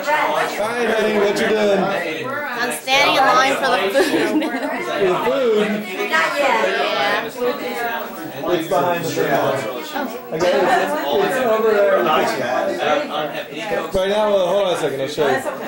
Fine, honey, what you doing? I'm standing in line for the food. For the food? Not yet. Yeah. It's behind the thing. Okay, it's over there. Right now, hold on a second, I'll show you.